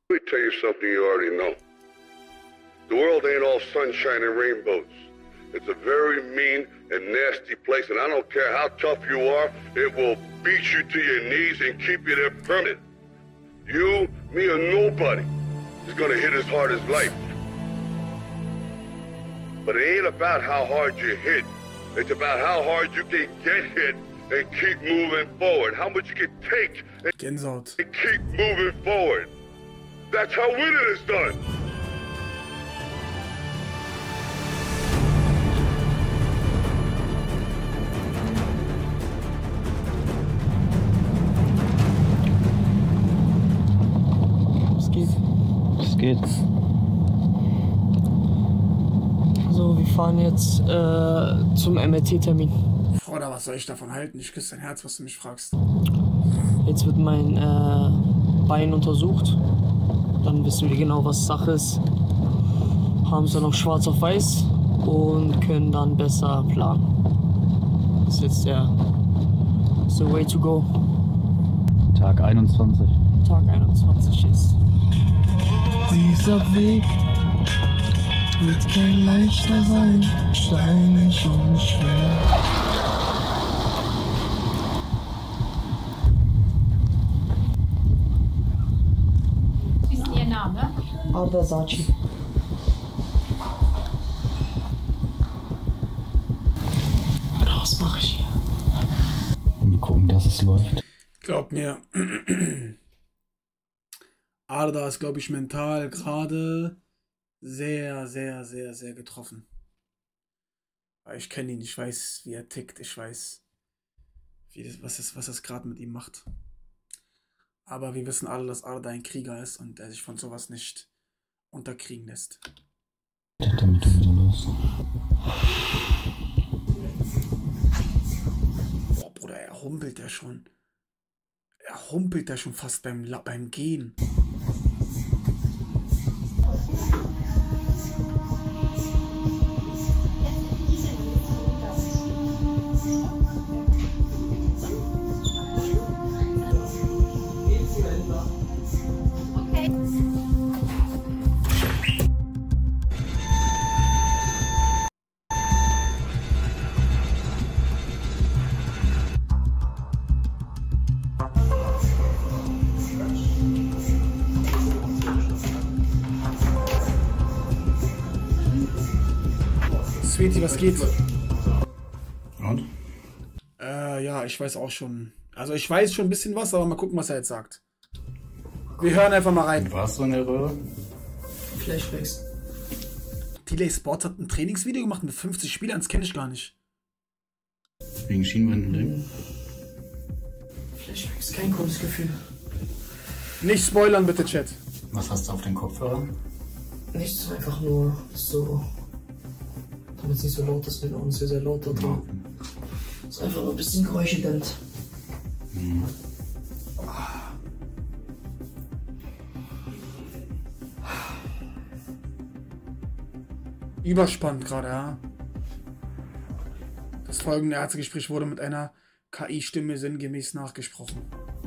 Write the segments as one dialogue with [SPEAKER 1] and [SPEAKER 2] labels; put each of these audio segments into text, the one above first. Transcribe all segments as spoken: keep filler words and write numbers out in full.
[SPEAKER 1] Let me tell you something you already know. The world ain't all sunshine and rainbows. It's a very mean and nasty place, and I don't care how tough you are, it will beat you to your knees and keep you there permanent. You, me, or nobody is gonna hit as hard as life. But it ain't about how hard you hit. It's about how hard you can get hit and keep moving forward. How much you can take and
[SPEAKER 2] Gänsehaut.
[SPEAKER 1] keep moving forward. That's how winning is done.
[SPEAKER 2] Was geht?
[SPEAKER 3] Was geht?
[SPEAKER 4] So, wir fahren jetzt äh, zum M R T-Termin.
[SPEAKER 2] Oder was soll ich davon halten? Ich küsse dein Herz, was du mich fragst.
[SPEAKER 4] Jetzt wird mein äh, Bein untersucht. Dann wissen wir genau, was Sache ist. Haben es dann noch schwarz auf weiß und können dann besser planen. Das ist jetzt der the way to go.
[SPEAKER 3] Tag einundzwanzig.
[SPEAKER 4] Tag einundzwanzig ist. Dieser Weg wird kein leichter sein, steinig und schwer.
[SPEAKER 5] Wie ist denn Ihr Name?
[SPEAKER 4] Arda Saci. Was mache ich hier?
[SPEAKER 3] Und wir gucken, dass es läuft.
[SPEAKER 2] Glaub mir, Arda ist, glaube ich, mental gerade sehr, sehr, sehr, sehr getroffen. Weil ich kenne ihn, ich weiß, wie er tickt, ich weiß, wie das, was es, was es gerade mit ihm macht. Aber wir wissen alle, dass Arda ein Krieger ist und er sich von sowas nicht unterkriegen lässt.
[SPEAKER 3] Damit du wieder los.
[SPEAKER 2] Boah, Bruder, er humpelt ja schon. Er humpelt ja schon fast beim, beim Gehen. Sweetie, was geht?
[SPEAKER 3] Und?
[SPEAKER 2] Äh, ja, ich weiß auch schon. Also ich weiß schon ein bisschen was, aber mal gucken, was er jetzt sagt. Wir hören einfach mal rein.
[SPEAKER 3] Warst du in der Röhre?
[SPEAKER 4] Flashbacks.
[SPEAKER 2] Delay Sports hat ein Trainingsvideo gemacht mit fünfzig Spielern, das kenne ich gar nicht.
[SPEAKER 3] Wegen Schienbein.
[SPEAKER 4] Flashbacks, kein cooles Gefühl.
[SPEAKER 2] Nicht spoilern bitte, Chat.
[SPEAKER 3] Was hast du auf den Kopfhörern?
[SPEAKER 4] Nichts, einfach nur so, damit es nicht so laut ist, wenn uns sehr, sehr laut da drin. Es ist einfach nur ein bisschen geräuschedämmt.
[SPEAKER 3] Mhm.
[SPEAKER 2] Überspannt gerade, ja. Das folgende Ärztegespräch wurde mit einer K I-Stimme sinngemäß nachgesprochen.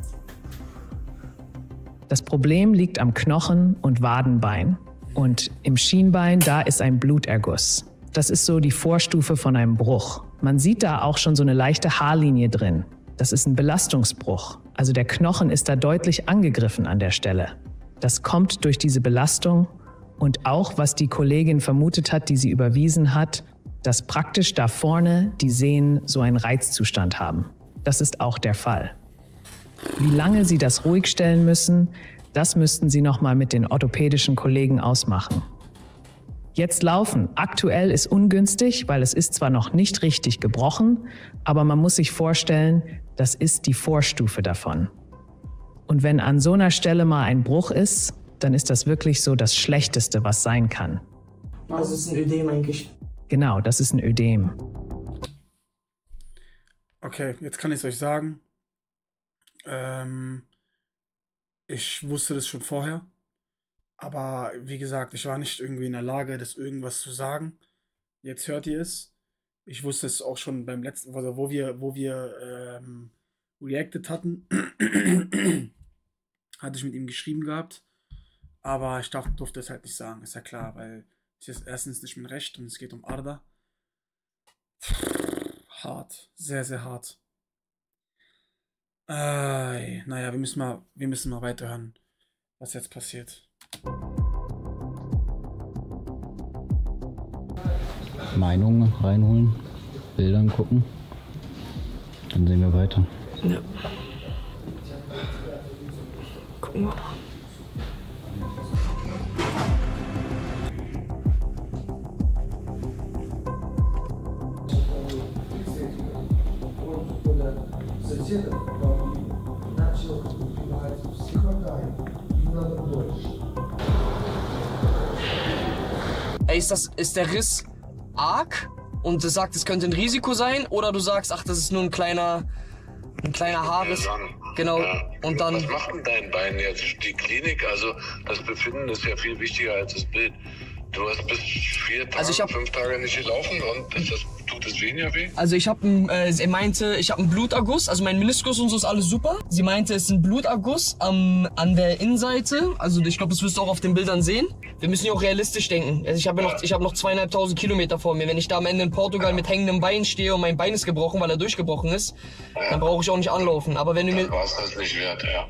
[SPEAKER 6] Das Problem liegt am Knochen und Wadenbein. Und im Schienbein, da ist ein Bluterguss. Das ist so die Vorstufe von einem Bruch. Man sieht da auch schon so eine leichte Haarlinie drin. Das ist ein Belastungsbruch. Also der Knochen ist da deutlich angegriffen an der Stelle. Das kommt durch diese Belastung und auch, was die Kollegin vermutet hat, die sie überwiesen hat, dass praktisch da vorne die Sehnen so einen Reizzustand haben. Das ist auch der Fall. Wie lange sie das ruhig stellen müssen, das müssten sie nochmal mit den orthopädischen Kollegen ausmachen. Jetzt laufen. Aktuell ist ungünstig, weil es ist zwar noch nicht richtig gebrochen, aber man muss sich vorstellen, das ist die Vorstufe davon. Und wenn an so einer Stelle mal ein Bruch ist, dann ist das wirklich so das Schlechteste, was sein kann.
[SPEAKER 4] Das ist ein Ödem eigentlich.
[SPEAKER 6] Genau, das ist ein Ödem.
[SPEAKER 2] Okay, jetzt kann ich es euch sagen. Ähm, ich wusste das schon vorher. Aber wie gesagt, ich war nicht irgendwie in der Lage, das irgendwas zu sagen. Jetzt hört ihr es. Ich wusste es auch schon beim letzten, also wo wir, wo wir ähm, reacted hatten, hatte ich mit ihm geschrieben gehabt. Aber ich darf, durfte es halt nicht sagen, ist ja klar, weil es ist erstens nicht mein Recht und es geht um Arda. Hart, sehr, sehr hart. Äh, naja, wir müssen mal, wir müssen mal weiterhören, was jetzt passiert.
[SPEAKER 3] Meinungen reinholen, Bildern gucken. Dann sehen wir weiter.
[SPEAKER 4] Ja. Gucken wir mal. Ey, ist das, ist der Riss arg und du sagst, es könnte ein Risiko sein, oder du sagst, ach, das ist nur ein kleiner, ein kleiner Haarriss. Genau.
[SPEAKER 7] Ja.
[SPEAKER 4] Und dann.
[SPEAKER 7] Was macht denn dein Bein jetzt? Die Klinik, also das Befinden ist ja viel wichtiger als das Bild. Du hast bis vier Tage,
[SPEAKER 4] Also ich hab-
[SPEAKER 7] fünf Tage nicht gelaufen und ist das, tut es weniger weh?
[SPEAKER 4] Also ich habe, äh, sie meinte, ich habe einen Bluterguss, also mein Meniskus und so ist alles super. Sie meinte, es ist ein Bluterguss am, an der Innenseite, also ich glaube, das wirst du auch auf den Bildern sehen. Wir müssen ja auch realistisch denken. Also ich habe ja noch, ich habe noch zweieinhalbtausend Kilometer vor mir. Wenn ich da am Ende in Portugal mit hängendem Bein stehe und mein Bein ist gebrochen, weil er durchgebrochen ist, dann brauche ich auch nicht anlaufen. Aber wenn du mir,
[SPEAKER 7] War es das nicht wert, ja.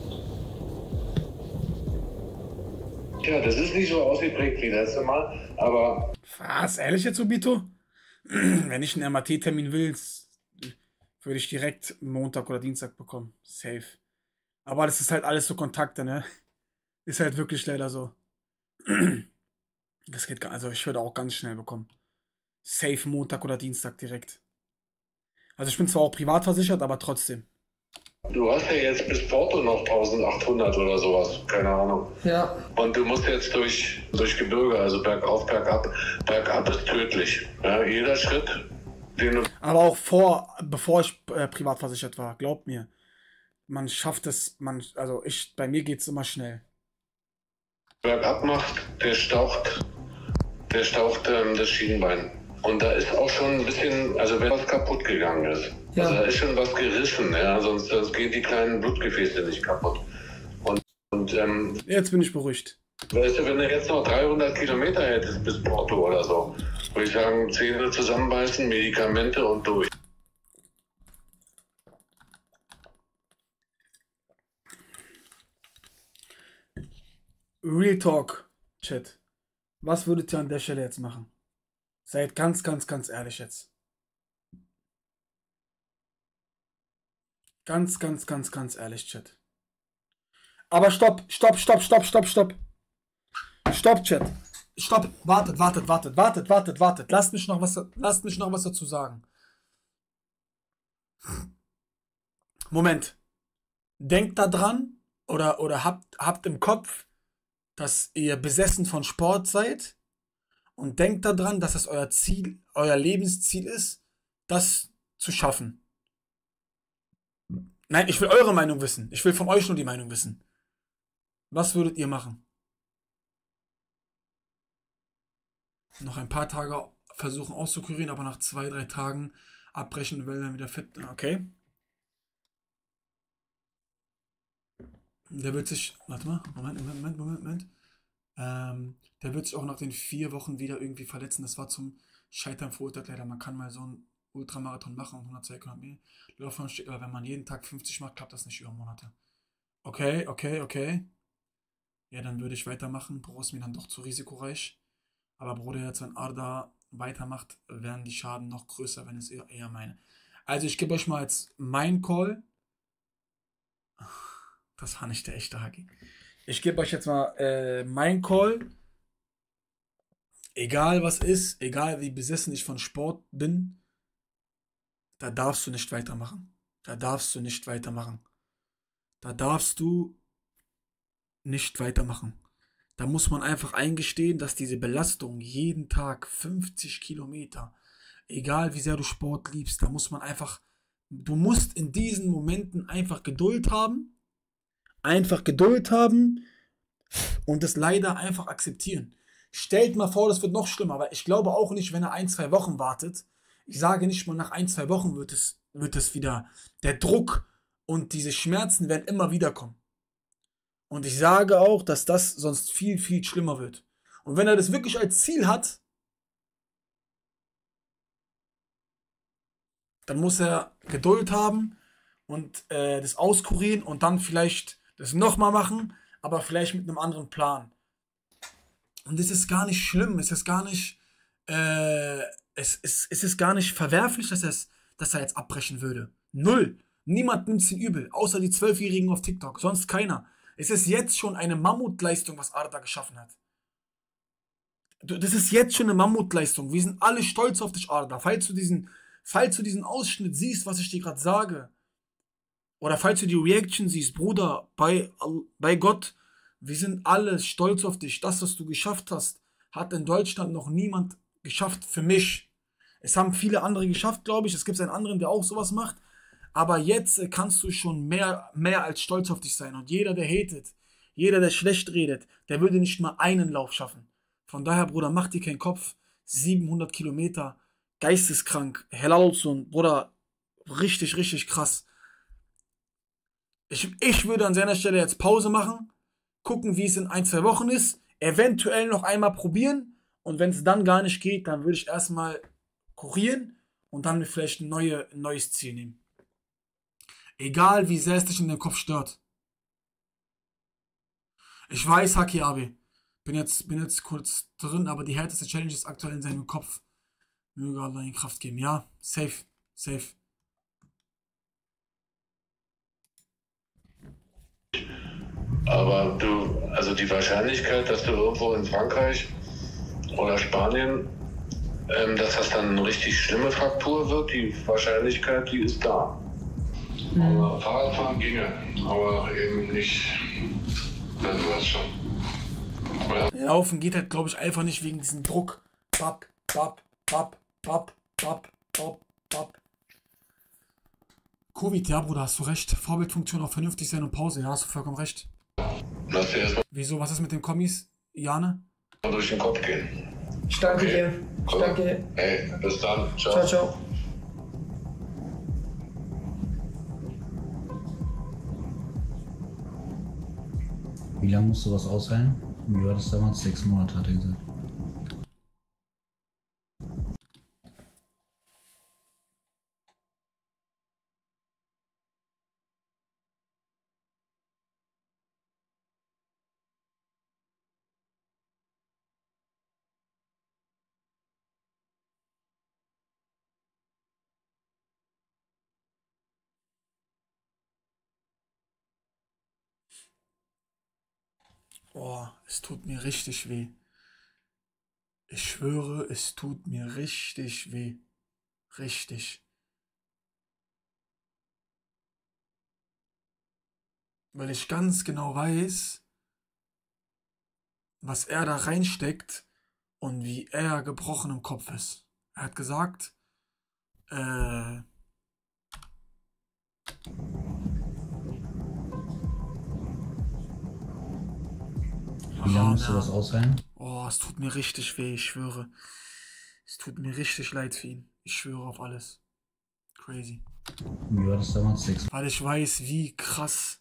[SPEAKER 7] Tja, das ist nicht so ausgeprägt wie letztes Mal, aber
[SPEAKER 2] Was? Ehrlich jetzt, Obito? Wenn ich einen M R T-Termin will, würde ich direkt Montag oder Dienstag bekommen. Safe. Aber das ist halt alles so Kontakte, ne? Ist halt wirklich leider so. Das geht gar, also ich würde auch ganz schnell bekommen. Safe Montag oder Dienstag direkt. Also ich bin zwar auch privat versichert, aber trotzdem.
[SPEAKER 7] du hast ja jetzt bis Porto noch eintausendachthundert oder sowas, keine Ahnung.
[SPEAKER 4] ja,
[SPEAKER 7] Und du musst jetzt durch, durch Gebirge, also bergauf, bergab. Bergab ist tödlich. Ja, jeder Schritt, den du
[SPEAKER 2] Aber auch vor, bevor ich äh, privat versichert war, glaubt mir. Man schafft es, man, also ich, bei mir geht es immer schnell.
[SPEAKER 7] bergab machst, der staucht, der staucht ähm, das Schienbein. Und da ist auch schon ein bisschen, also wenn was kaputt gegangen ist.
[SPEAKER 4] Ja.
[SPEAKER 7] Also da ist schon was gerissen, ja, sonst, sonst gehen die kleinen Blutgefäße nicht kaputt. Und, und ähm,
[SPEAKER 2] Jetzt bin ich beruhigt.
[SPEAKER 7] weißt du, wenn du jetzt noch dreihundert Kilometer hättest bis Porto oder so, würde ich sagen, Zähne zusammenbeißen, Medikamente und durch.
[SPEAKER 2] Real Talk, Chat. Was würdet ihr an der Stelle jetzt machen? Seid ganz, ganz, ganz ehrlich jetzt. Ganz, ganz, ganz, ganz ehrlich, Chat. Aber stopp, stopp, stopp, stopp, stopp, stopp. Stopp, Chat. Stopp. Wartet, wartet, wartet, wartet, wartet, wartet. Lasst mich noch was, lasst mich noch was dazu sagen. Moment. Denkt da dran oder, oder habt, habt im Kopf, dass ihr besessen von Sport seid und denkt daran, dass es euer Ziel, euer Lebensziel ist, das zu schaffen. Nein, ich will eure Meinung wissen. Ich will von euch nur die Meinung wissen. Was würdet ihr machen? Noch ein paar Tage versuchen auszukurieren, aber nach zwei, drei Tagen abbrechen und dann wieder fit. Okay. Der wird sich, warte mal, Moment, Moment, Moment, Moment, Moment. Ähm, der wird sich auch nach den vier Wochen wieder irgendwie verletzen. Das war zum Scheitern verurteilt leider. Man kann mal so einen Ultramarathon machen und hundertzwei Kilometer laufen, aber wenn man jeden Tag fünfzig macht, klappt das nicht über Monate. Okay, okay, okay. Ja, dann würde ich weitermachen. Bro ist mir dann doch zu risikoreich. Aber Bruder, jetzt wenn Arda weitermacht, werden die Schaden noch größer, wenn es eher, eher meine. Also ich gebe euch mal jetzt mein Call. Das war nicht der echte Haki. Ich gebe euch jetzt mal äh, mein Call. Egal was ist, egal wie besessen ich von Sport bin, da darfst du nicht weitermachen. Da darfst du nicht weitermachen. Da darfst du nicht weitermachen. Da muss man einfach eingestehen, dass diese Belastung jeden Tag fünfzig Kilometer, egal wie sehr du Sport liebst, da muss man einfach, du musst in diesen Momenten einfach Geduld haben. Einfach Geduld haben und es leider einfach akzeptieren. Stellt mal vor, das wird noch schlimmer, aber ich glaube auch nicht, wenn er ein, zwei Wochen wartet. Ich sage nicht mal, nach ein, zwei Wochen wird es, wird es wieder, der Druck und diese Schmerzen werden immer wieder kommen. Und ich sage auch, dass das sonst viel, viel schlimmer wird. Und wenn er das wirklich als Ziel hat, dann muss er Geduld haben und äh, das auskurieren und dann vielleicht das nochmal machen, aber vielleicht mit einem anderen Plan. Und es ist gar nicht schlimm, es ist gar nicht, äh, es, es, es ist gar nicht verwerflich, dass, es, dass er jetzt abbrechen würde. Null. Niemand nimmt es ihm übel, außer die Zwölfjährigen auf TikTok, sonst keiner. Es ist jetzt schon eine Mammutleistung, was Arda geschaffen hat. Das ist jetzt schon eine Mammutleistung. Wir sind alle stolz auf dich, Arda. Falls du diesen, falls du diesen Ausschnitt siehst, was ich dir gerade sage, oder falls du die Reaction siehst, Bruder, bei, bei Gott, wir sind alle stolz auf dich. Das, was du geschafft hast, hat in Deutschland noch niemand geschafft für mich. Es haben viele andere geschafft, glaube ich. Es gibt einen anderen, der auch sowas macht. Aber jetzt kannst du schon mehr, mehr als stolz auf dich sein. Und jeder, der hatet, jeder, der schlecht redet, der würde nicht mal einen Lauf schaffen. Von daher, Bruder, mach dir keinen Kopf. siebenhundert Kilometer, geisteskrank, Helalsun, Bruder, richtig, richtig krass. Ich, ich würde an seiner Stelle jetzt Pause machen, gucken, wie es in ein, zwei Wochen ist, eventuell noch einmal probieren und wenn es dann gar nicht geht, dann würde ich erstmal kurieren und dann vielleicht ein, neue, ein neues Ziel nehmen. Egal, wie sehr es dich in den Kopf stört. Ich weiß, Haki Abi, bin jetzt, bin jetzt kurz drin, aber die härteste Challenge ist aktuell in seinem Kopf. Möge Allah in Kraft geben. Ja, safe, safe.
[SPEAKER 7] Aber du, also die Wahrscheinlichkeit, dass du irgendwo in Frankreich oder Spanien, ähm, dass das dann eine richtig schlimme Fraktur wird, die Wahrscheinlichkeit, die ist da. Mhm. Aber Fahrradfahren ginge, aber eben nicht, ja, du weißt schon. Ja.
[SPEAKER 2] Laufen geht halt, glaube ich, einfach nicht wegen diesem Druck. Bap, bap, bap, bap, bap, bap, bap. Covid, ja, Bruder, hast du recht. Vorbildfunktion auch vernünftig sein und Pause, ja, hast du vollkommen recht.
[SPEAKER 7] Lass dir erstmal
[SPEAKER 2] Wieso, was ist mit den Kommis, Jane?
[SPEAKER 7] durch den Kopf gehen.
[SPEAKER 4] Ich danke
[SPEAKER 7] Okay.
[SPEAKER 4] dir. Ich
[SPEAKER 7] Cool.
[SPEAKER 4] danke dir.
[SPEAKER 7] Hey, bis dann. Ciao.
[SPEAKER 4] Ciao, ciao.
[SPEAKER 3] Wie lange musst du was aushalten? Wie war das damals? Sechs Monate, hat er gesagt.
[SPEAKER 2] Oh, es tut mir richtig weh. Ich schwöre, es tut mir richtig weh. Richtig. Weil ich ganz genau weiß, was er da reinsteckt und wie er gebrochen im Kopf ist. Er hat gesagt, äh,
[SPEAKER 3] Wie lange musst du
[SPEAKER 2] ja.
[SPEAKER 3] was aushalten?
[SPEAKER 2] Oh, es tut mir richtig weh, ich schwöre. Es tut mir richtig leid für ihn. Ich schwöre auf alles. Crazy.
[SPEAKER 3] Wie war das damals? Sechs
[SPEAKER 2] Weil ich weiß, wie krass.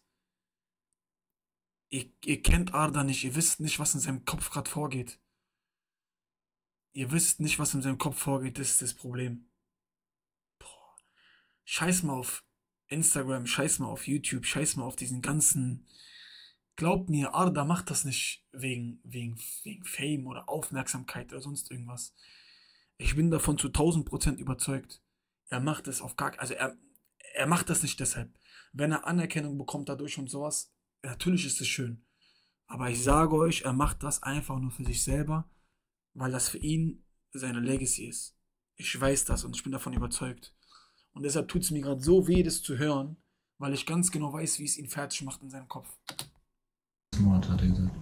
[SPEAKER 2] Ihr, ihr kennt Arda nicht, ihr wisst nicht, was in seinem Kopf gerade vorgeht. Ihr wisst nicht, was in seinem Kopf vorgeht, das ist das Problem. Boah. Scheiß mal auf Instagram, scheiß mal auf YouTube, scheiß mal auf diesen ganzen... Glaubt mir, Arda macht das nicht wegen, wegen, wegen Fame oder Aufmerksamkeit oder sonst irgendwas. Ich bin davon zu tausend Prozent überzeugt. Er macht es auf gar... Also er, er macht das nicht deshalb. Wenn er Anerkennung bekommt dadurch und sowas, natürlich ist es schön. Aber ich sage euch, er macht das einfach nur für sich selber, weil das für ihn seine Legacy ist. Ich weiß das und ich bin davon überzeugt. Und deshalb tut es mir gerade so weh, das zu hören, weil ich ganz genau weiß, wie es ihn fertig macht in seinem Kopf.
[SPEAKER 3] Monate, hat er gesagt.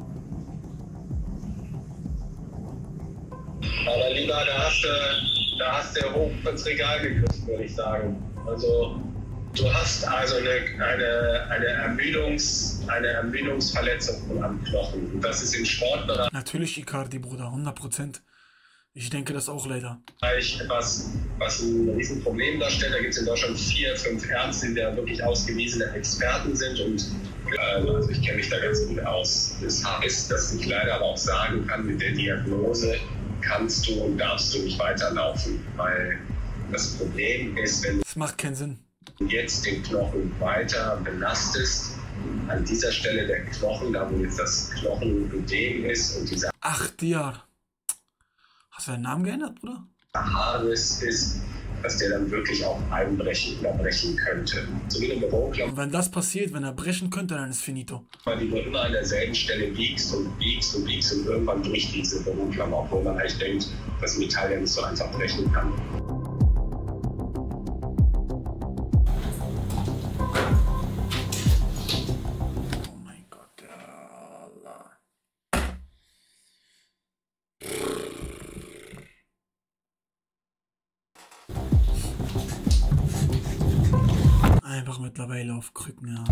[SPEAKER 8] Aber lieber, da hast du, da hast du hoch ins Regal geküsst, würde ich sagen. Also du hast also eine, eine, eine, Ermüdungs, eine Ermüdungsverletzung am Knochen. Und das ist im Sportbereich
[SPEAKER 2] Natürlich Icardi, Bruder, hundert Prozent. Ich denke das auch leider.
[SPEAKER 8] was, was ein Riesenproblem darstellt. Da gibt es in Deutschland vier, fünf Ärzte, die da wirklich ausgewiesene Experten sind und Also ich kenne mich da ganz gut aus. Das heißt, dass ich leider aber auch sagen kann, mit der Diagnose kannst du und darfst du nicht weiterlaufen. Weil das Problem ist, wenn
[SPEAKER 2] das macht keinen Sinn.
[SPEAKER 8] du jetzt den Knochen weiter belastest, an dieser Stelle der Knochen, da wo jetzt das Knochenödem ist und dieser
[SPEAKER 2] Ach, Diar. Hast du deinen Namen geändert, Bruder?
[SPEAKER 8] Haarriss ist, dass der dann wirklich auch einbrechen oder brechen könnte. So wie eine Büroklammer,
[SPEAKER 2] Und wenn das passiert, wenn er brechen könnte, dann ist finito.
[SPEAKER 8] die du immer an derselben Stelle biegst und biegst und biegst und irgendwann bricht diese Büroklammer, obwohl man eigentlich denkt, dass Metall ja nicht so einfach brechen kann.
[SPEAKER 2] Oh mein Gott, ja Allah. Einfach mittlerweile auf Krücken, ja.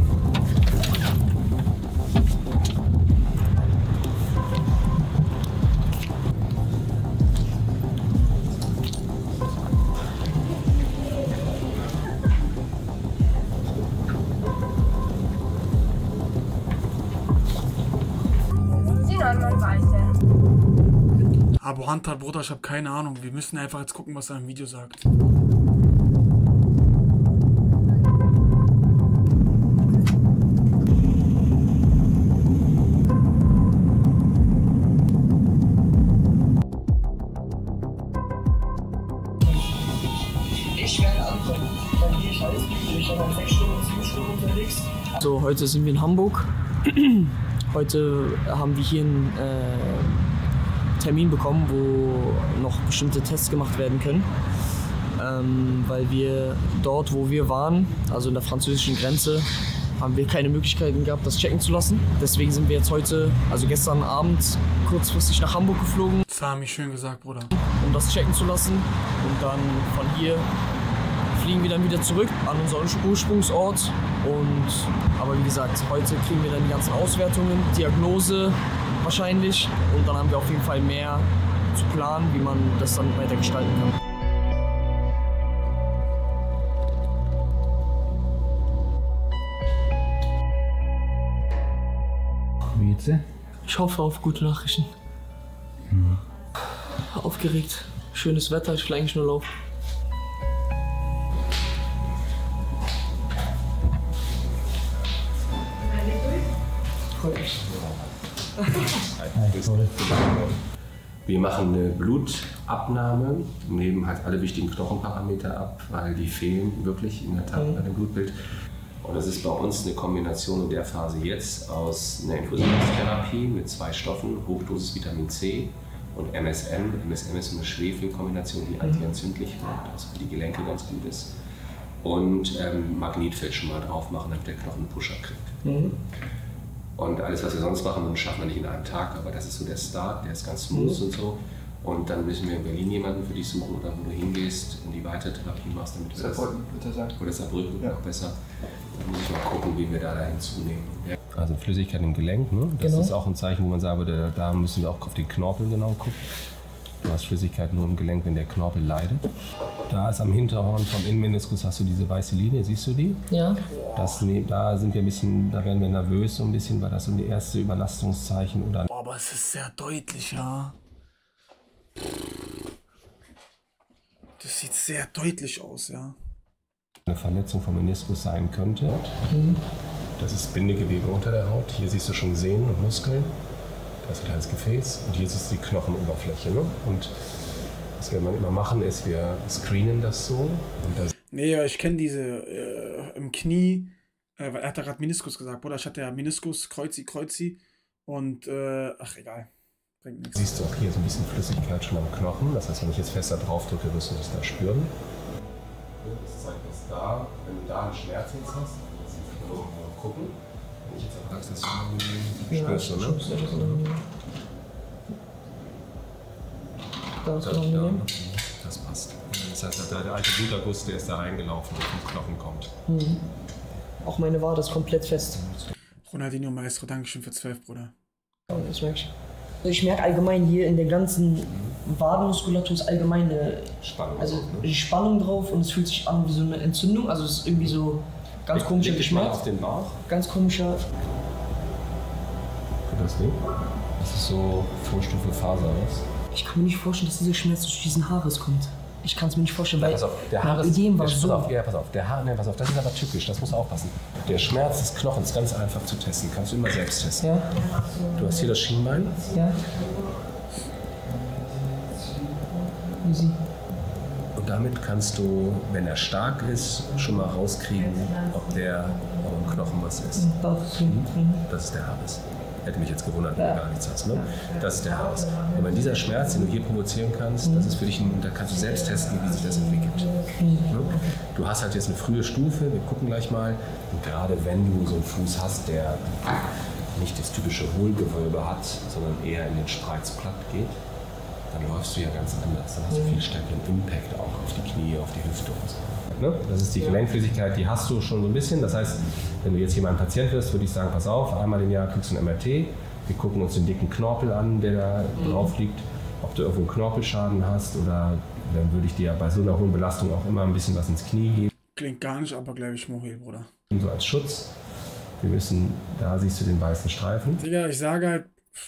[SPEAKER 2] Abu Hantar, Bruder, ich habe keine Ahnung. Wir müssen einfach jetzt gucken, was er im Video sagt.
[SPEAKER 9] Ich werde ankommen. Dann gehe ich alles mit. Ich habe sechs Stunden, sieben Stunden unterwegs.
[SPEAKER 4] So, heute sind wir in Hamburg. Heute haben wir hier einen äh, Termin bekommen, wo noch bestimmte Tests gemacht werden können. Ähm, weil wir dort, wo wir waren, also in der französischen Grenze, haben wir keine Möglichkeiten gehabt, das checken zu lassen. Deswegen sind wir jetzt heute, also gestern Abend, kurzfristig nach Hamburg geflogen.
[SPEAKER 2] Das haben mich schön gesagt, Bruder.
[SPEAKER 4] Um das checken zu lassen. Und dann von hier fliegen wir dann wieder zurück an unseren Ursprungsort. Und, aber wie gesagt, heute kriegen wir dann die ganzen Auswertungen, Diagnose wahrscheinlich. Und dann haben wir auf jeden Fall mehr zu planen, wie man das dann weiter gestalten kann.
[SPEAKER 3] Wie geht's dir?
[SPEAKER 4] Ich hoffe auf gute Nachrichten.
[SPEAKER 3] Hm.
[SPEAKER 4] Aufgeregt. Schönes Wetter, ich will eigentlich nur laufen.
[SPEAKER 10] Wir machen eine Blutabnahme, nehmen halt alle wichtigen Knochenparameter ab, weil die fehlen wirklich in der Tat bei dem Blutbild. Und das ist bei uns eine Kombination in der Phase jetzt aus einer Infusionstherapie mit zwei Stoffen, Hochdosis Vitamin C und M S M. M S M ist eine Schwefelkombination, die antientzündlich wirkt, also für die Gelenke ganz gut ist. Und ähm, Magnetfeld schon mal drauf machen, damit der Knochen einen Pusher kriegt. Mhm. Und alles, was wir sonst machen, das schaffen wir nicht in einem Tag, aber das ist so der Start, der ist ganz smooth mhm. und so. Und dann müssen wir in Berlin jemanden für dich suchen oder wo du hingehst und die weitere Therapie machst, damit du das...
[SPEAKER 11] Saarbrücken, bitte sagen.
[SPEAKER 10] Oder Saarbrücken, ja. Noch besser. Dann muss ich mal gucken, wie wir da, da hinzunehmen. Ja. Also Flüssigkeit im Gelenk, ne? Das genau. ist auch ein Zeichen, wo man sagen würde, da müssen wir auch auf den Knorpel genau gucken. Du hast Flüssigkeit nur im Gelenk, wenn der Knorpel leidet. Da ist am Hinterhorn vom Innenmeniskus, hast du diese weiße Linie, siehst du die?
[SPEAKER 4] Ja.
[SPEAKER 10] Das, da sind wir ein bisschen, da werden wir nervös so ein bisschen, weil das so die erste Überlastungszeichen oder...
[SPEAKER 2] Boah, aber es ist sehr deutlich, ja. Das sieht sehr deutlich aus, ja.
[SPEAKER 10] Eine Verletzung vom Meniskus sein könnte. Mhm. Das ist Bindegewebe unter der Haut. Hier siehst du schon Sehnen und Muskeln. Das ist ein kleines Gefäß und hier ist die Knochenoberfläche. Ne? Und was wir immer machen, ist, wir screenen das so. Und das
[SPEAKER 2] nee, ich kenne diese äh, im Knie, äh, er hat ja gerade Meniskus gesagt, oder? Ich hatte ja Meniskus, Kreuzi, Kreuzi und, äh, ach egal, bringt nichts.
[SPEAKER 10] Siehst du auch hier so ein bisschen Flüssigkeit schon am Knochen, das heißt, wenn ich jetzt fester drauf drücke, wirst du das da spüren. Das zeigt das da, wenn du da einen Schmerz jetzt hast, dann kannst du gucken. Wenn ich jetzt auch sagst, das spürst du, ne?
[SPEAKER 4] Das,
[SPEAKER 10] das, ja, das passt. Das heißt, der alte Bluterguss, der ist da reingelaufen, der vom Knochen kommt.
[SPEAKER 4] Mhm. Auch meine Wade ist komplett fest.
[SPEAKER 2] Ronaldinho Maestro, Dankeschön für zwölf, Bruder.
[SPEAKER 4] Ja, das merke ich. Ich merke allgemein hier in der ganzen Wadenmuskulatur ist allgemein eine
[SPEAKER 10] Spannung,
[SPEAKER 4] also
[SPEAKER 10] ne?
[SPEAKER 4] die Spannung drauf und es fühlt sich an wie so eine Entzündung. Also es ist irgendwie so Ganz komischer
[SPEAKER 10] Leg dich mal
[SPEAKER 4] Geschmack.
[SPEAKER 10] auf den Bauch.
[SPEAKER 4] Ganz komischer.
[SPEAKER 10] Das Ding. Das ist so Vorstufe Faser, was?
[SPEAKER 4] Ich kann mir nicht vorstellen, dass dieser Schmerz durch diesen Haares kommt. Ich kann es mir nicht vorstellen, weil
[SPEAKER 10] Pass auf, der
[SPEAKER 4] mein
[SPEAKER 10] Haares,
[SPEAKER 4] Ödem war
[SPEAKER 10] der,
[SPEAKER 4] so.
[SPEAKER 10] Pass auf, ja, pass auf, der Haar, ne, pass auf, das ist aber typisch, das muss aufpassen. Der Schmerz des Knochens ganz einfach zu testen, kannst du immer selbst testen.
[SPEAKER 4] Ja.
[SPEAKER 10] Du hast hier das Schienbein.
[SPEAKER 4] Ja. Easy.
[SPEAKER 10] Und damit kannst du, wenn er stark ist, schon mal rauskriegen, ob der ob im Knochen was ist. Das ist der Haares. Hätte mich jetzt gewundert, wenn du gar nichts hast. Ne? Das ist der Haares. Und wenn dieser Schmerz, den du hier provozieren kannst, das ist für dich ein, da kannst du selbst testen, wie sich das entwickelt. Ne? Du hast halt jetzt eine frühe Stufe, wir gucken gleich mal. Und gerade wenn du so einen Fuß hast, der nicht das typische Hohlgewölbe hat, sondern eher in den Spreizplatt geht, dann läufst du ja ganz anders. Dann hast du viel stärkeren Impact auch auf die Knie, auf die Hüfte und so. Ne? Das ist die Gelenkflüssigkeit, die hast du schon so ein bisschen. Das heißt, wenn du jetzt hier mal ein Patient wirst, würde ich sagen, pass auf, einmal im Jahr kriegst du ein M R T. Wir gucken uns den dicken Knorpel an, der da mhm. drauf liegt. Ob du irgendwo einen Knorpelschaden hast oder dann würde ich dir bei so einer hohen Belastung auch immer ein bisschen was ins Knie geben.
[SPEAKER 2] Klingt gar nicht, aber glaube ich Mochel, Bruder.
[SPEAKER 10] So als Schutz. Wir müssen, da siehst du den weißen Streifen.
[SPEAKER 2] Digga, ich sage halt,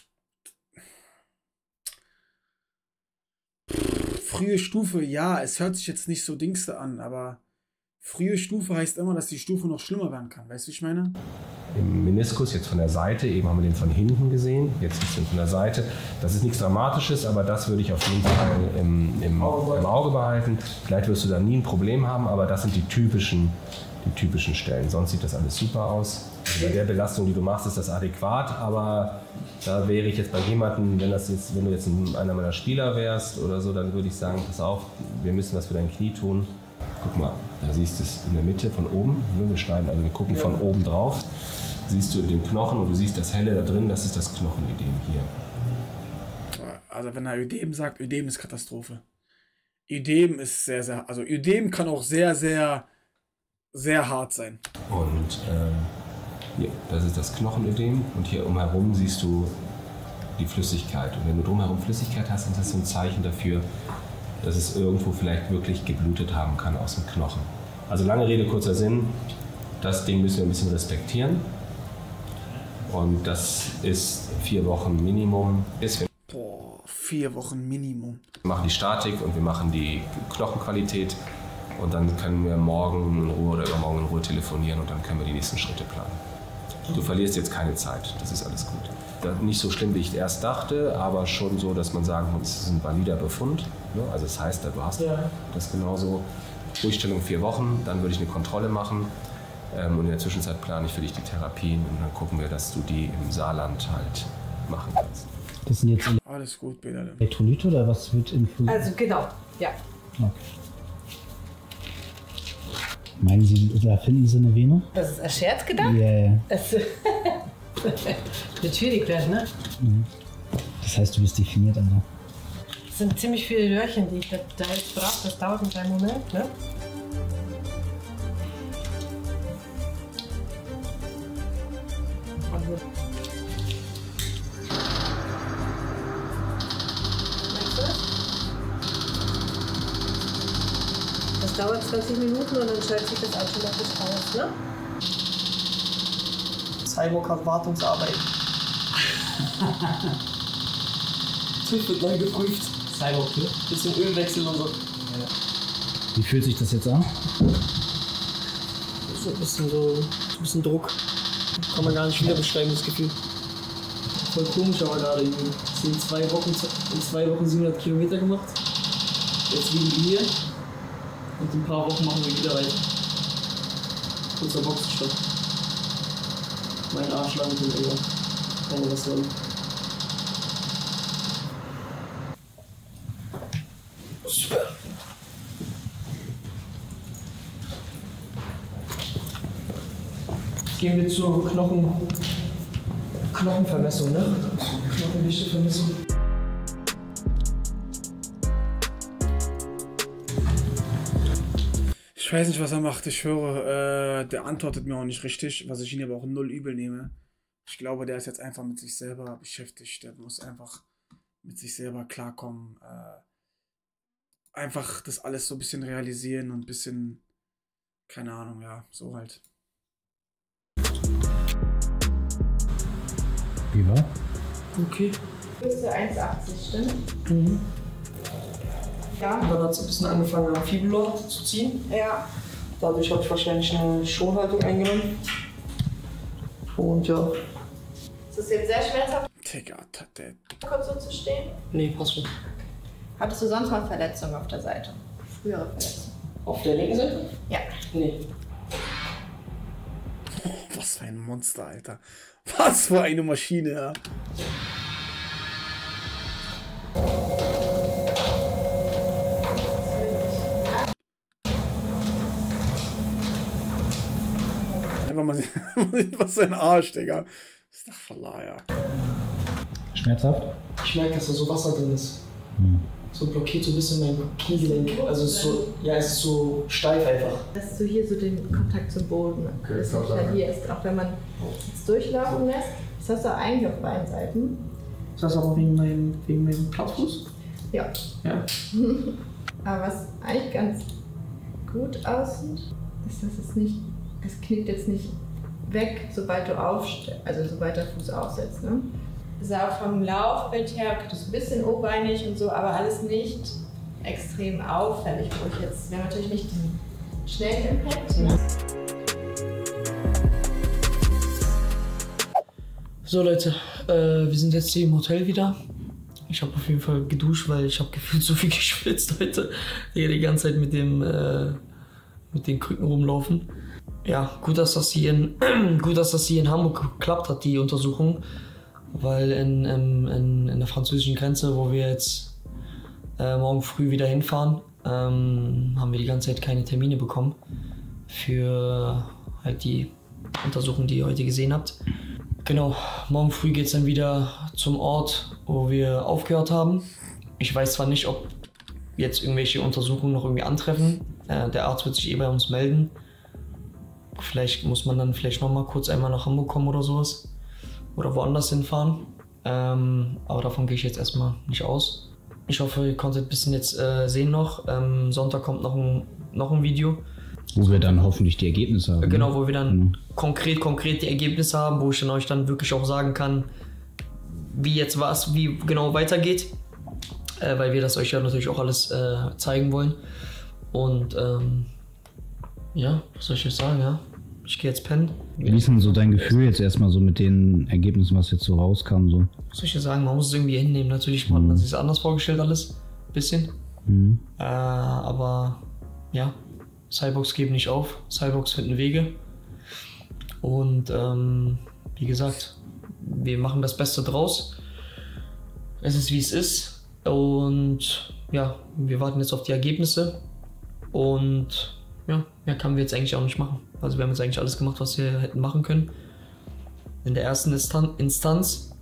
[SPEAKER 2] frühe Stufe, ja, es hört sich jetzt nicht so dingste an, aber frühe Stufe heißt immer, dass die Stufe noch schlimmer werden kann. Weißt du, wie ich meine?
[SPEAKER 10] Im Meniskus jetzt von der Seite, eben haben wir den von hinten gesehen, jetzt ist den von der Seite. Das ist nichts Dramatisches, aber das würde ich auf jeden Fall im, im, im Auge behalten. Vielleicht wirst du da nie ein Problem haben, aber das sind die typischen, die typischen Stellen. Sonst sieht das alles super aus. Also bei der Belastung, die du machst, ist das adäquat, aber da wäre ich jetzt bei jemandem, wenn, das jetzt, wenn du jetzt einer meiner Spieler wärst oder so, dann würde ich sagen, pass auf, wir müssen was für dein Knie tun. Guck mal, da siehst du es in der Mitte von oben. Wir schneiden, also wir gucken von oben drauf. Siehst du den Knochen und du siehst das Helle da drin, das ist das Knochenödem hier.
[SPEAKER 2] Also wenn er Ödem sagt, Ödem ist Katastrophe. Ödem ist sehr, sehr, also Ödem kann auch sehr, sehr, sehr hart sein.
[SPEAKER 10] Und ähm, hier, das ist das Knochenödem und hier umherum siehst du die Flüssigkeit. Und wenn du drumherum Flüssigkeit hast, ist das so ein Zeichen dafür, dass es irgendwo vielleicht wirklich geblutet haben kann aus dem Knochen. Also lange Rede, kurzer Sinn, das Ding müssen wir ein bisschen respektieren. Und das ist vier Wochen Minimum. Ist,
[SPEAKER 2] Boah, vier Wochen Minimum.
[SPEAKER 10] wir machen die Statik und wir machen die Knochenqualität. Und dann können wir morgen in Ruhe oder übermorgen in Ruhe telefonieren und dann können wir die nächsten Schritte planen. Du verlierst jetzt keine Zeit, das ist alles gut. Nicht so schlimm, wie ich erst dachte, aber schon so, dass man sagen muss, es ist ein valider Befund. Also das heißt, du hast ja. das genauso. Durchstellung vier Wochen, dann würde ich eine Kontrolle machen. Und in der Zwischenzeit plane ich für dich die Therapien und dann gucken wir, dass du die im Saarland halt machen kannst.
[SPEAKER 3] Das sind jetzt
[SPEAKER 2] Alles gut, Peter.
[SPEAKER 3] Elektrolyte oder was wird infusiert?
[SPEAKER 11] Also genau, ja.
[SPEAKER 3] Okay. Meinen Sie, da finden Sie eine Vene?
[SPEAKER 11] Das ist ein Scherz gedacht?
[SPEAKER 3] Ja, ja.
[SPEAKER 11] Das natürlich gleich, ne?
[SPEAKER 3] Das heißt, du bist definiert, Alter.
[SPEAKER 11] Es sind ziemlich viele Röhrchen, die ich da, da jetzt brauche. Das dauert einen kleinen Moment, ne? Also. Merkst du das? Das dauert zwanzig Minuten und dann schaltet sich das automatisch aus, ne?
[SPEAKER 4] Cyborg hat Wartungsarbeit. TÜV wird neu geprüft.
[SPEAKER 3] Cyborg TÜV?
[SPEAKER 4] Bisschen Ölwechsel und so. Ja.
[SPEAKER 3] Wie fühlt sich das jetzt an?
[SPEAKER 4] So ein bisschen so, ein bisschen Druck. Kann man gar nicht wieder beschreiben, das Gefühl. Voll komisch, aber gerade in zwei Wochen, in zwei Wochen siebenhundert Kilometer gemacht. Jetzt liegen wir hier. Und in ein paar Wochen machen wir wieder weiter. Kurzer Boxenstopp. Mein Arsch lang sind, Digga. Keine was wollen. Super. Gehen wir zur Knochen... Knochenvermessung, ne? Knochendichtevermessung.
[SPEAKER 2] Ich weiß nicht, was er macht. Ich höre, äh, der antwortet mir auch nicht richtig, was ich ihn aber auch null übel nehme. Ich glaube, der ist jetzt einfach mit sich selber beschäftigt. Der muss einfach mit sich selber klarkommen. Äh, einfach das alles so ein bisschen realisieren und ein bisschen, keine Ahnung, ja, so halt.
[SPEAKER 3] Wie war?
[SPEAKER 4] Okay.
[SPEAKER 11] Größe eins achtzig, stimmt?
[SPEAKER 4] Mhm.
[SPEAKER 11] Ja.
[SPEAKER 4] Und dann hat es ein bisschen angefangen, am Fibula zu ziehen.
[SPEAKER 11] Ja.
[SPEAKER 4] Dadurch habe ich wahrscheinlich eine Schonhaltung eingenommen. Und ja.
[SPEAKER 11] Ist das jetzt sehr schmerzhaft,
[SPEAKER 2] Digga, der.
[SPEAKER 11] kurz so zu stehen?
[SPEAKER 4] Nee, passt schon.
[SPEAKER 11] Hattest du sonst mal Verletzungen auf der Seite? Frühere Verletzungen?
[SPEAKER 4] Auf der linken Seite?
[SPEAKER 11] Ja.
[SPEAKER 4] Nee.
[SPEAKER 2] Was für ein Monster, Alter. Was für eine Maschine, ja. Einfach mal sehen, was für ein Arsch, Digga. Astaghfirullah, ja.
[SPEAKER 3] Schmerzhaft?
[SPEAKER 4] Ich merke, dass da so Wasser drin ist.
[SPEAKER 3] Hm.
[SPEAKER 4] So blockiert so ein bisschen mein Kniegelenk. Also es ist so, ja, es ist so steif einfach.
[SPEAKER 11] Dass du hier so den Kontakt zum Boden alles nicht verlierst, auch wenn man es durchlaufen lässt. Das hast du eigentlich auf beiden Seiten.
[SPEAKER 4] Ist das aber wegen meinem, wegen meinem Plattfuß?
[SPEAKER 11] Ja.
[SPEAKER 4] Ja.
[SPEAKER 11] Aber was eigentlich ganz gut aussieht, ist, dass es nicht, es knickt jetzt nicht weg, sobald du aufstehst, also sobald der Fuß aufsetzt. Ne? Ist auch vom Laufbild her, das ist ein bisschen obeinig und so, aber alles nicht extrem auffällig, wo ich jetzt, wir haben natürlich nicht den schnellen Impact. Ne?
[SPEAKER 4] So Leute, äh, wir sind jetzt hier im Hotel wieder. Ich habe auf jeden Fall geduscht, weil ich habe gefühlt so viel geschwitzt heute. Hier die ganze Zeit mit dem äh, mit den Krücken rumlaufen. Ja, gut, dass das hier in, gut, dass das hier in Hamburg geklappt hat, die Untersuchung. Weil in, in, in, in der französischen Grenze, wo wir jetzt äh, morgen früh wieder hinfahren, ähm, haben wir die ganze Zeit keine Termine bekommen für halt die Untersuchung, die ihr heute gesehen habt. Genau, morgen früh geht es dann wieder zum Ort, wo wir aufgehört haben. Ich weiß zwar nicht, ob jetzt irgendwelche Untersuchungen noch irgendwie antreffen. Äh, der Arzt wird sich eh bei uns melden. Vielleicht muss man dann vielleicht noch mal kurz einmal nach Hamburg kommen oder sowas. Oder woanders hinfahren. Ähm, aber davon gehe ich jetzt erstmal nicht aus. Ich hoffe, ihr konntet ein bisschen jetzt äh, sehen noch. Ähm, Sonntag kommt noch ein, noch ein Video.
[SPEAKER 3] Wo wir dann hoffentlich die Ergebnisse haben.
[SPEAKER 4] Genau, wo wir dann
[SPEAKER 3] mhm.
[SPEAKER 4] konkret, konkret die Ergebnisse haben, wo ich dann euch dann wirklich auch sagen kann, wie jetzt was, wie genau weitergeht. Äh, weil wir das euch ja natürlich auch alles äh, zeigen wollen. Und ähm, ja, was soll ich jetzt sagen, ja? Ich gehe jetzt pennen.
[SPEAKER 3] Wie ist denn so dein Gefühl jetzt erstmal so mit den Ergebnissen, was jetzt so rauskam? So?
[SPEAKER 4] Was soll ich jetzt sagen, man muss es irgendwie hinnehmen. Natürlich mhm. hat man sich es anders vorgestellt alles, ein bisschen.
[SPEAKER 3] Mhm.
[SPEAKER 4] Äh, aber ja, Cyborgs geben nicht auf, Cyborgs finden Wege. Und ähm, wie gesagt, wir machen das Beste draus. Es ist wie es ist. Und ja, wir warten jetzt auf die Ergebnisse. Und ja, mehr können wir jetzt eigentlich auch nicht machen. Also wir haben jetzt eigentlich alles gemacht, was wir hätten machen können. In der ersten Instan- Instanz.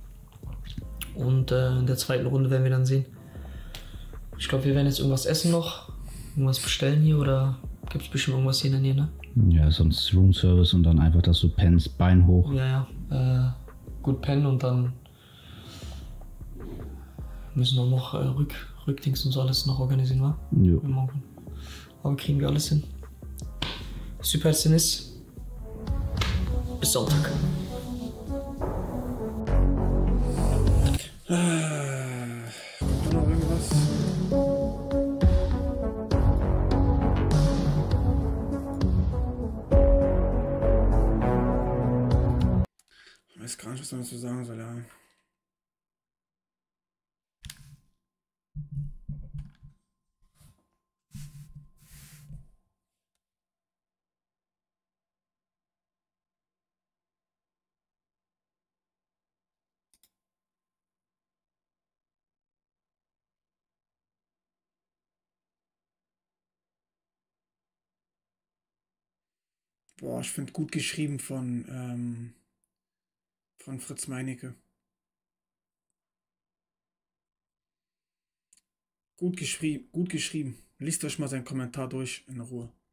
[SPEAKER 4] Und äh, in der zweiten Runde werden wir dann sehen. Ich glaube, wir werden jetzt irgendwas essen noch. Irgendwas bestellen hier oder gibt es bestimmt irgendwas hier in der Nähe, ne?
[SPEAKER 3] Ja, sonst Roomservice und dann einfach, dass du pennst, Bein hoch.
[SPEAKER 4] Ja, ja. Äh, gut pennen und dann müssen wir noch äh, Rück, Rückdings und so alles noch organisieren, wa?
[SPEAKER 3] Ja.
[SPEAKER 4] Aber kriegen wir alles hin. Super Sinnes. Bis Sonntag.
[SPEAKER 2] Ah, kommt da noch irgendwas? Ich weiß gar nicht, was man dazu sagen soll, ja. Boah, ich finde gut geschrieben von, ähm, von Fritz Meinecke. Gut geschrieben, gut geschrieben. Liest euch mal seinen Kommentar durch in Ruhe.